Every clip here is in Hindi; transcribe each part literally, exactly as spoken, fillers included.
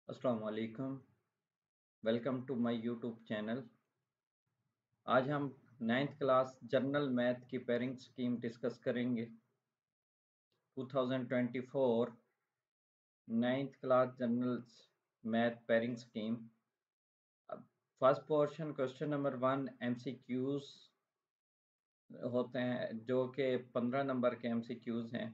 अस्सलाम वालेकुम। Welcome to my YouTube channel. आज हम नाइन्थ क्लास जनरल मैथ की पेयरिंग स्कीम डिस्कस करेंगे। Twenty twenty four ninth class general math pairing scheme. अब first portion question number one MCQs होते हैं, जो कि पंद्रह नंबर के एमसीक्यूज हैं।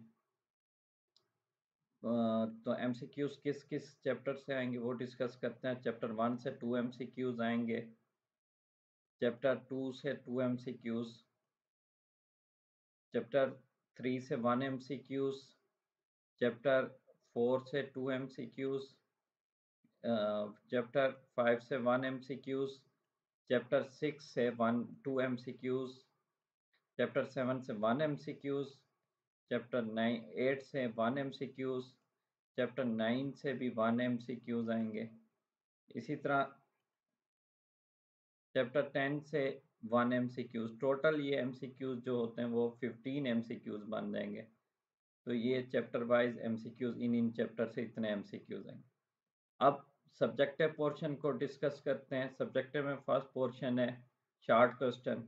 तो एमसीक्यूज किस किस चैप्टर से आएंगे वो डिस्कस करते हैं। चैप्टर वन से टू एमसीक्यूज आएंगे, चैप्टर टू से टू एमसीक्यूज, चैप्टर थ्री से one M C Qs, chapter four से two M C Qs, chapter five से one M C Qs, chapter six से one two M C Qs, chapter seven से one M C Qs, chapter nine eight से one M C Qs, chapter nine से भी वन एम सी क्यूज आएंगे। इसी तरह चैप्टर टेन से one M C Qs. Total ये एम सी क्यूज जो होते हैं वो फिफ्टीन एम सी क्यूज बन जाएंगे। तो ये चैप्टर वाइज एमसीक्यूज, इन इन चैप्टर से इतने एमसीक्यूज हैं। अब सब्जेक्टिव पोर्शन को डिस्कस करते हैं। सब्जेक्टिव में फर्स्ट पोर्शन है शॉर्ट क्वेश्चन।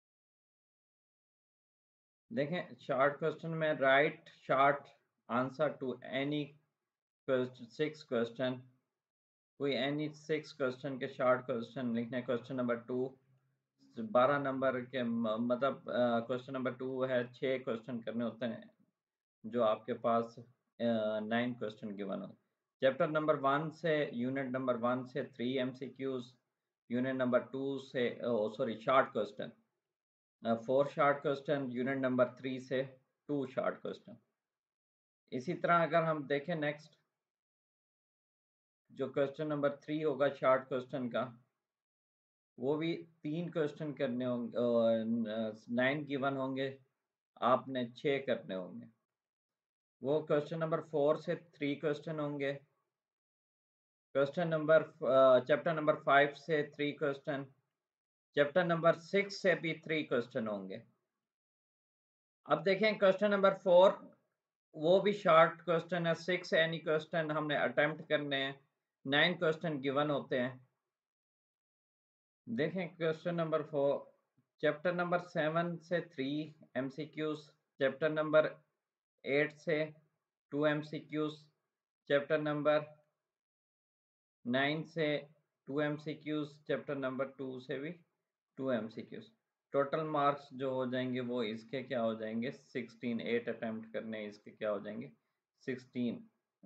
देखें, शॉर्ट क्वेश्चन में write short answer to any six question. कोई एनी सिक्स क्वेश्चन के शॉर्ट क्वेश्चन लिखने। क्वेश्चन नंबर टू बारह नंबर के, मतलब क्वेश्चन नंबर टू है, छः क्वेश्चन करने होते हैं जो आपके पास नाइन क्वेश्चन गिवन हो। चैप्टर नंबर वन से यूनिट नंबर वन से three MCQs, unit number two से sorry short question four short question, unit number three से टू शॉर्ट क्वेश्चन। इसी तरह अगर हम देखें नेक्स्ट, जो क्वेश्चन नंबर थ्री होगा शॉर्ट क्वेश्चन का, वो भी तीन क्वेश्चन करने होंगे। नाइन गिवन होंगे, आपने छः करने होंगे। वो क्वेश्चन नंबर फोर से थ्री क्वेश्चन होंगे। Question number chapter number five से three question, chapter number six से भी थ्री क्वेश्चन होंगे। अब देखें क्वेश्चन नंबर फोर, वो भी शॉर्ट क्वेश्चन है। सिक्स एनी क्वेश्चन हमने अटेम्प्ट करने हैं। नाइन क्वेश्चन गिवन होते हैं। देखें question number four, chapter number seven से three MCQs, chapter number eight से two MCQs, chapter number nine से two MCQs, chapter number two से भी टू एमसीक्यूज। टोटल मार्क्स जो हो जाएंगे वो इसके क्या हो जाएंगे, सिक्सटीन। एट अटेम्प्ट करने इसके क्या हो जाएंगे, सिक्सटीन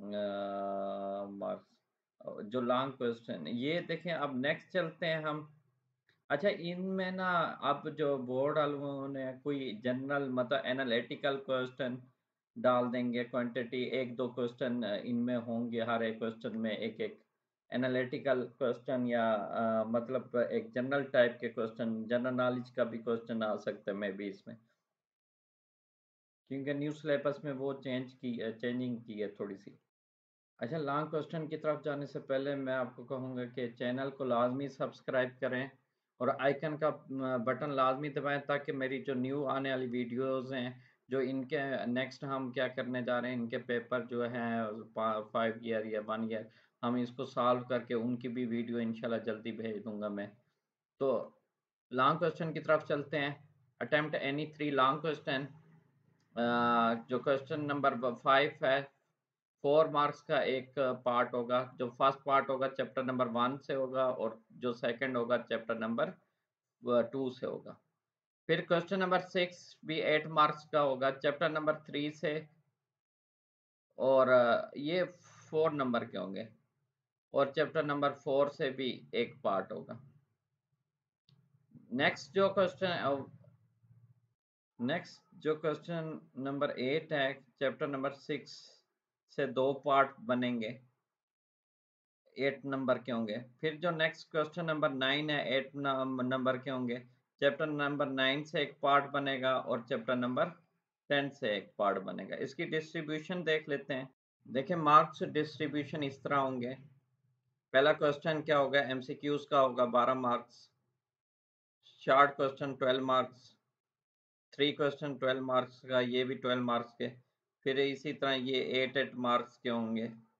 मार्क्स। जो लॉन्ग क्वेश्चन ये देखें। अब नेक्स्ट चलते हैं हम। अच्छा, इनमें ना अब जो बोर्ड वालों ने कोई जनरल मतलब एनालिटिकल क्वेश्चन डाल देंगे। क्वांटिटी एक दो क्वेश्चन इनमें होंगे, हर एक क्वेश्चन में एक एक एनालिटिकल क्वेश्चन, या आ, मतलब एक जनरल टाइप के क्वेश्चन, जनरल नॉलेज का भी क्वेश्चन आ सकता है मे बी इसमें, क्योंकि न्यू सिलेबस में वो चेंज की चेंजिंग की है थोड़ी सी। अच्छा, लॉन्ग क्वेश्चन की तरफ जाने से पहले मैं आपको कहूँगा कि चैनल को लाजमी सब्सक्राइब करें और आइकन का बटन लाजमी दबाएं, ताकि मेरी जो न्यू आने वाली वीडियोस हैं, जो इनके नेक्स्ट हम क्या करने जा रहे हैं, इनके पेपर जो हैं फाइव ईयर या वन ईयर, हम इसको सॉल्व करके उनकी भी वीडियो इंशाल्लाह जल्दी भेज दूंगा मैं। तो लॉन्ग क्वेश्चन की तरफ चलते हैं। Attempt any three long question. जो क्वेश्चन नंबर फाइव है, फोर मार्क्स का एक पार्ट होगा। जो फर्स्ट पार्ट होगा चैप्टर नंबर वन से होगा, और जो सेकंड होगा चैप्टर नंबर टू से होगा। फिर क्वेश्चन नंबर सिक्स भी एट मार्क्स का होगा चैप्टर नंबर थ्री से, और ये फोर नंबर के होंगे, और चैप्टर नंबर फोर से भी एक पार्ट होगा। नेक्स्ट जो क्वेश्चन नेक्स्ट जो क्वेश्चन नंबर एट है, चैप्टर नंबर सिक्स से दो पार्ट बनेंगे, एट नंबर के होंगे। फिर जो नेक्स्ट क्वेश्चन नंबर नाइन है, एट नंबर के होंगे। चैप्टर नंबर नाइन से एक पार्ट बनेगा, और चैप्टर नंबर टेन से एक पार्ट बनेगा। इसकी डिस्ट्रीब्यूशन देख लेते हैं। देखिए, मार्क्स डिस्ट्रीब्यूशन इस तरह होंगे। पहला क्वेश्चन क्या होगा, एमसीक्यूज का होगा बारह marks, short question twelve marks, three question twelve marks का, ये भी ट्वेल्व मार्क्स के। फिर इसी तरह ये एट एट मार्क्स के होंगे।